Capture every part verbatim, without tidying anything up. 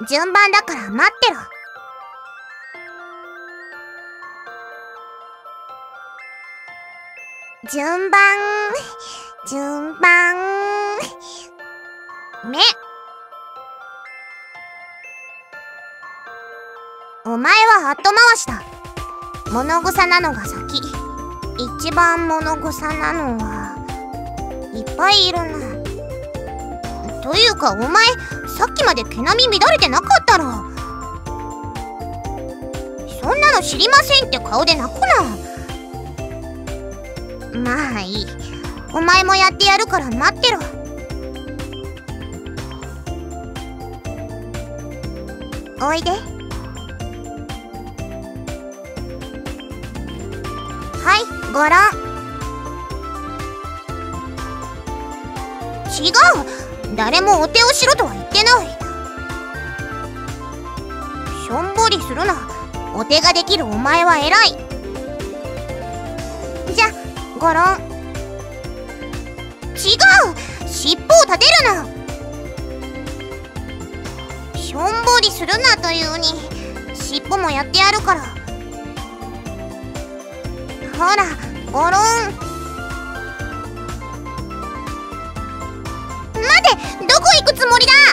順番だから待ってろ。順番、順番。目。お前は後回しだ。物草なのが先。一番物草なのはいっぱいいるな。というかお前さっきまで毛並み乱れてなかったろ。そんなの知りませんって顔で泣くな。まあいい、お前もやってやるから待ってろ。おいで。はい、ご覧。違う、誰もお手をしろとは言ってない。しょんぼりするな。お手ができるお前は偉い。じゃ、ごろん。違う、尻尾を立てるな。しょんぼりするなというに尻尾もやってやるから。ほら、ごろん。待て、どこ行くつもりだ。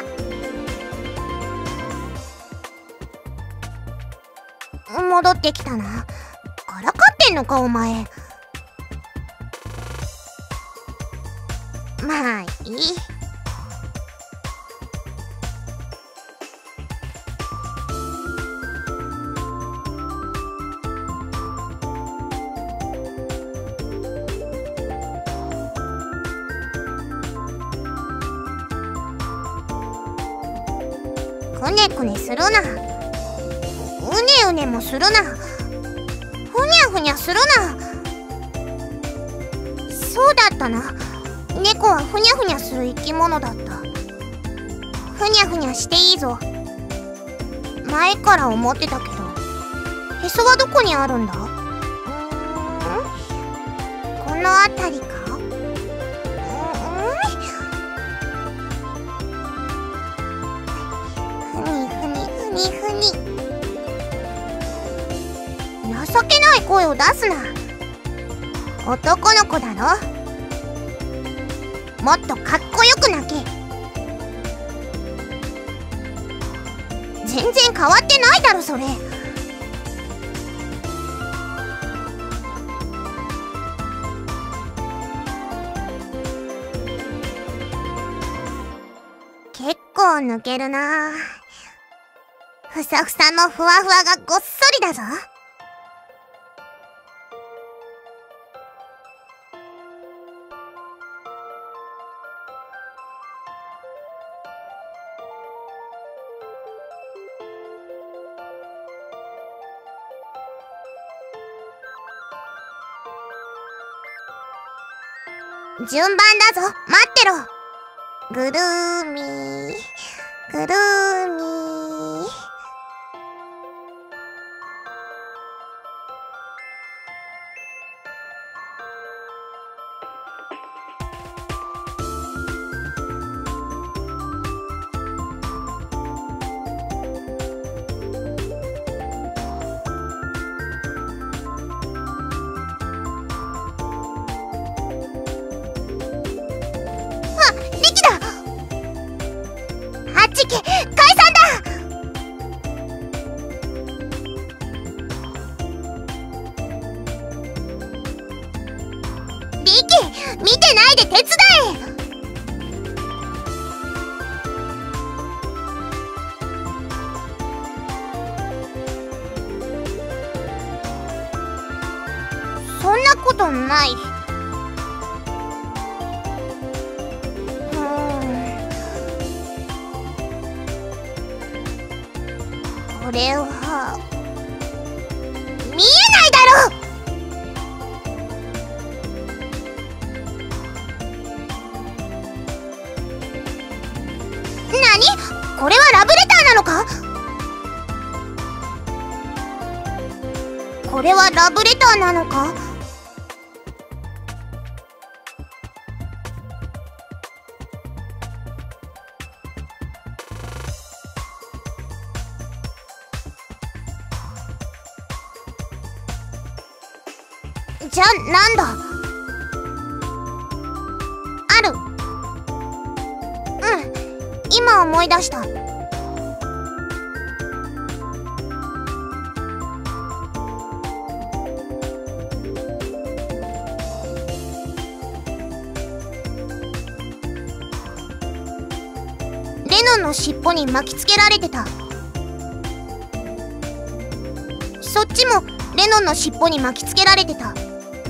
戻ってきたな。からかってんのかお前。まあいい。くねくねするな。うねうねもするな。ふにゃふにゃするな。そうだったな。猫はふにゃふにゃする生き物だった。ふにゃふにゃしていいぞ。前から思ってたけど、へそはどこにあるんだ？うーん、この辺りか？情けない声を出すな。男の子だろ。もっとかっこよく泣け。全然変わってないだろそれ。結構抜けるな。ふさふさのふわふわがごっそりだぞ。順番だぞ、待ってろ。ぐるーみー、ぐるーみー。解散だ。リキ、見てないで手伝え。そんなことない。これは見えないだろ。なに？これはラブレターなのか？これはラブレターなのか？ じゃ、なんだ。ある。うん、今思い出した。レノンの尻尾に巻きつけられてた。そっちもレノンの尻尾に巻きつけられてた。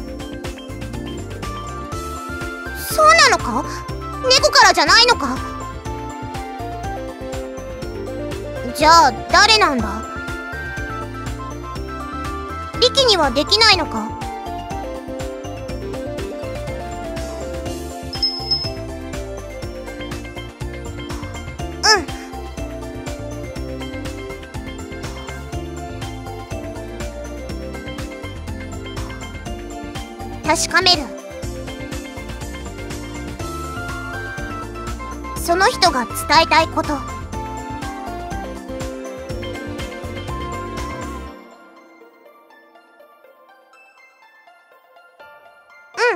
そうなのか？猫からじゃないのか？じゃあ誰なんだ？リキにはできないのか？うん。確かめる。その人が伝えたいこと。うん。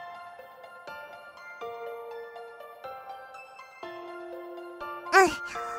うん。